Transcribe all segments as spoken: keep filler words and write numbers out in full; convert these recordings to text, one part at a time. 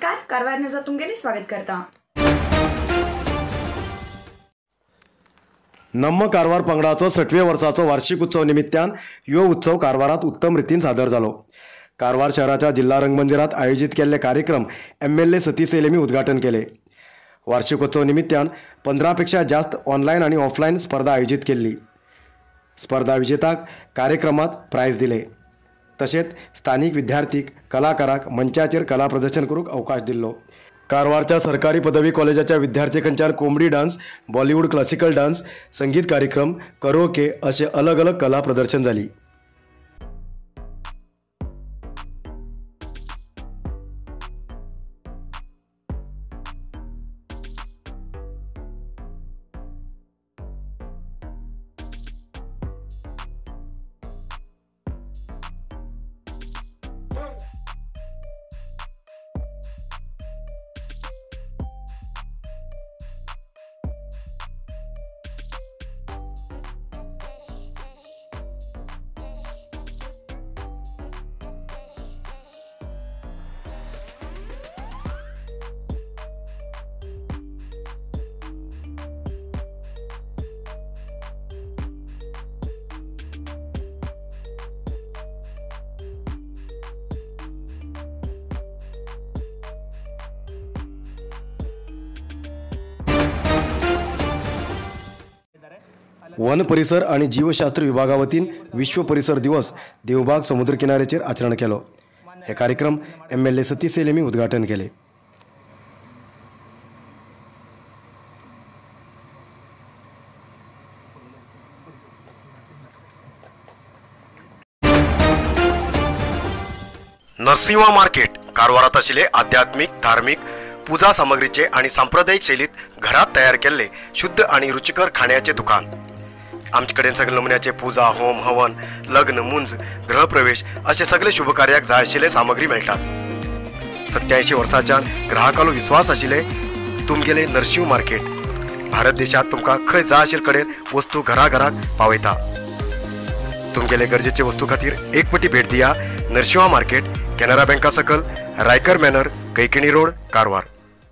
नमस्कार, कारवार न्यूजात तुमगेले स्वागत करता। नम्म कारवार पंगडाचो सटवे वर्साचो वार्षिक उत्सव निमित्तान यो उत्सव कारवारात उत्तम रितीन सादर जालो। कारवार शहराच्या जिल्हा रंगमंदिरात आयोजित केल्ले कार्यक्रम एम एल ए सतीश सेलेमी उद्घाटन केले। वार्षिकोत्सव निमित्तान पंधरा पेक्षा जास्त ऑनलाईन आणि ऑफलाईन स्पर्धा आयोजित केली। स्पर्धा विजेताक कार्यक्रमात प्राइज दिले। तसेच स्थानिक विद्यार्थीक कलाकाराक मंचाचेर कला प्रदर्शन करूक अवकाश दिल्लो। कारवारच्या सरकारी पदवी कॉलेजाच्या विद्यार्थ्यांच्यान कोंबडी डान्स, बॉलिवूड क्लासिकल डान्स, संगीत कार्यक्रम, करोके असे अलग अलग कला प्रदर्शन झाली। वन परिसर आणि जीवशास्त्र विभागावतीन विश्व परिसर दिवस देवबाग समुद्र किनाऱ्याचेर आचरण केलो। हे कार्यक्रम एम एल ए सतीश सेलेमी उद्घाटन केले। नरसिंह मार्केट कारवारात आशिल्ले आध्यात्मिक, धार्मिक, पूजा सामग्रीचे आणि सांप्रदायिक शैलीत घरात तयार केलेले शुद्ध आणि रुचिकर खाण्याचे दुकान। आमचे कडेन सगळे नमुन्याचे पूजा, होम, हवन, लग्न, मुंज, गृहप्रवेश असे सगळे शुभ कार्याक जाय आशिल्ले सामग्री मेळटात। सत्याऐंशी वर्सांच्या ग्राहकालो विश्वास आशिल्ले तुमगेले नरसिंह मार्केट भारत देशात तुमका खंय जाय आशिल्ले कडेन वस्तू घरा घराक पावयता। तुमगेले गरजेचे वस्तू खातीर एक पटी भेट दिया। नरसिंह मार्केट, कॅनरा बँका सकल, रायकर मॅनर, कैकिणी रोड, कारवार।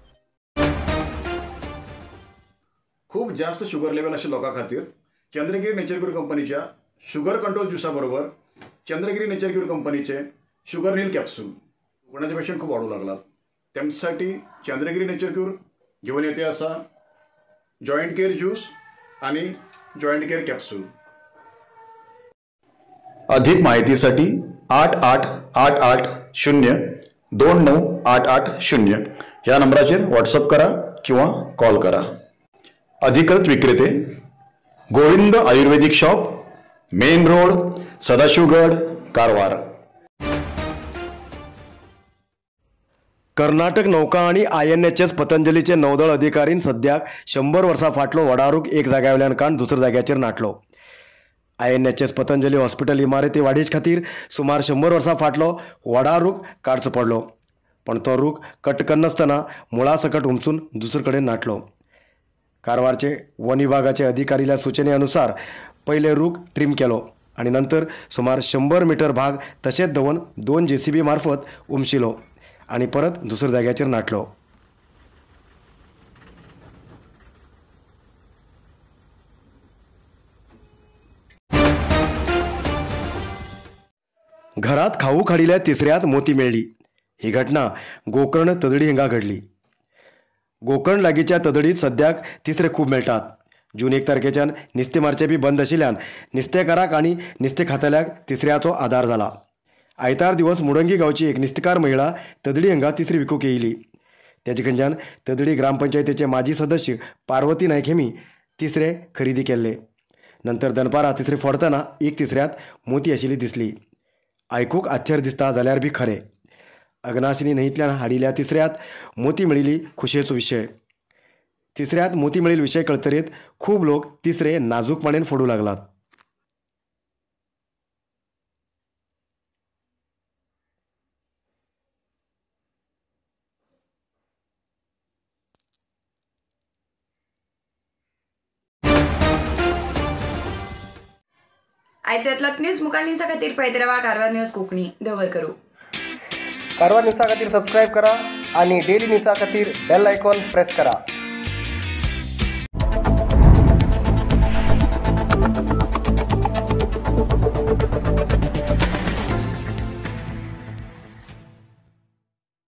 खूप जास्त शुगर लेवल अशा लोकां खातीर चंद्रगिरी नेचर क्यूर कंपनीच्या शुगर कंट्रोल ज्युसा बरोबर चंद्रगिरी नेचर क्यूर कंपनीचे शुगर नील कॅप्सूल कोणाचे पेशंट खूप वाढू लागला त्यांच्यासाठी चंद्रगिरी नेचर क्यूर घेऊन येते असा जॉइंट केअर ज्यूस आणि जॉइंट केअर कॅप्सूल। अधिक माहितीसाठी आठ आठ आठ आठ शून्य दोन नऊ आठ आठ शून्य या नंबराचेर व्हॉट्सअप करा किंवा कॉल करा। अधिकृत विक्रेते Govind ayurvedic shop, main road, Sadashivgad, Karwar. Karnataka नौका आणि आय एन एच एस पतंजलीचे नौदळ अधिकारीन सद्याक शंभर वर्सां फाटलो वडारूक एक जाग्यावयल्यान काण दुसऱ्या जाग्याचेर नाटलो। I N H S Patanjali hospital इमारती वाडीच खातीर सुमार शंभर वर्सां फाटलो वडारूक काडचो पडलो, पण तो रूख कट करनासतना मुळा सकट उमसून दुसरे कडेन नाटलो। कारवारचे वन विभागाचे अधिकारील्या सूचने अनुसार पहिले रूख ट्रिम केलो आणि नंतर सुमार शंभर मीटर भाग तसेच दवन दोन जेसीबी मार्फत उमशिलो आणि परत दुसऱ्या जाग्याचेर नाटलो। घरात खाऊ खाडिल्ल्या तिसऱ्यात मोती मेळ्ळी। ही घटना गोकर्ण तदडी हिंगा घडली। गोकर्ण लागींच्या तदडीत सद्याक तिसरे खूब मेळटात। जून एक तारखेच्यान नुस्तें मारचें बी बंद आशिल्ल्यान नुस्तेकाराक आनी नुस्तें खातल्याक तिसऱ्याचो आदार जाला। आयतार दिवस मुडंगी गांवची एक नुस्तेकार महिला तदडी हांगा तिसरी विकूंक येयली। तेजे कडच्यान तदडी ग्रामपंचायतीचे माजी सदस्य पार्वती नायक हेमी तिसरे खरेदी केल्ले। नंतर दनपारां तिसरे फोडतना एक तिसऱ्यात मोती आशिल्ली दिसली। आयकूंक आश्चर्य दिसता जाल्यार बी खरें। अग्नाशिनी न्हंयतल्यान हाडिल्ल्या तिसऱ्यात मोती मेळिल्ली खुशेचो विशय। तिसऱ्यात मोती मेळिल्ले विशय कळतरीत खूब लोक तिसरे नाजूकपणान फोडू लागलात। आयच्यातला न्यूज मुखार न्यूजा खातीर पळयत रावा कारवार न्यूज कोंकणी। दवर करू कारवार न्यूजा खातीर सबस्क्राईब करा। आणि डेली न्यूजा खातीर बेल आयकॉन प्रेस करा.